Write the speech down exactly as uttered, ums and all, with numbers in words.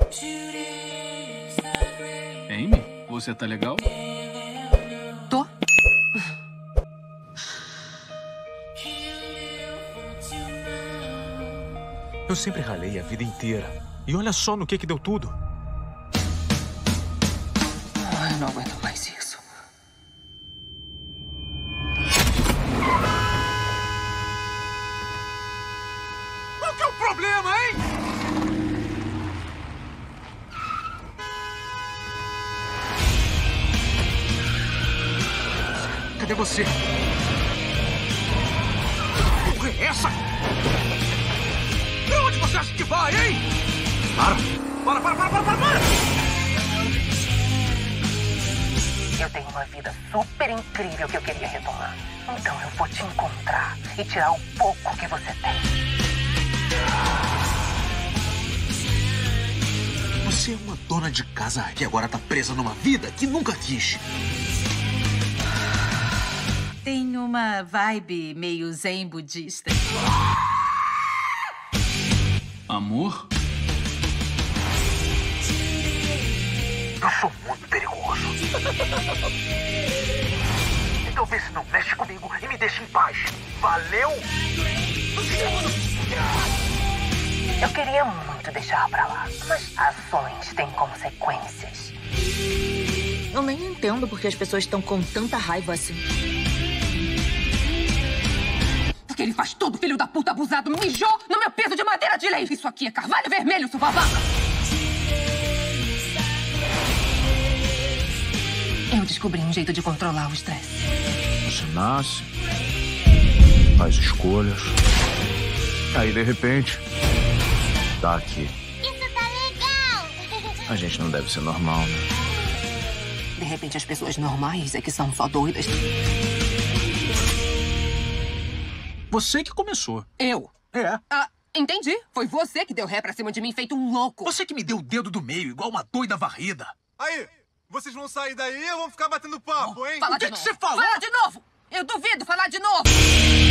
Amy, você tá legal? Tô. Eu sempre ralei a vida inteira. E olha só no que que deu tudo. Ai, não aguento mais isso. Qual que é o problema, hein? Cadê você? Que porra é essa? Pra onde você acha que vai, hein? Para! Para, para, para, para, para, para! Eu tenho uma vida super incrível que eu queria retomar. Então eu vou te encontrar e tirar o pouco que você tem. Você é uma dona de casa que agora tá presa numa vida que nunca quis. Tem uma vibe meio zen budista. Amor? Eu sou muito perigoso. Então vê se não mexe comigo e me deixa em paz. Valeu? Eu queria muito deixar pra lá, mas ações têm consequências. Eu nem entendo porque as pessoas estão com tanta raiva assim. Porque ele faz tudo, filho da puta abusado, mijou no meu peso de madeira de lei. Isso aqui é carvalho vermelho, seu babaca. Eu descobri um jeito de controlar o estresse. Você nasce, faz escolhas, aí de repente, tá aqui. Isso tá legal! A gente não deve ser normal, né? De repente, as pessoas normais é que são só doidas. Você que começou. Eu? É. Ah, entendi. Foi você que deu ré pra cima de mim feito um louco. Você que me deu o dedo do meio, igual uma doida varrida. Aí, vocês vão sair daí ou vão ficar batendo papo, hein? Fala O que de que novo. você falou? Fala de novo! Eu duvido falar de novo!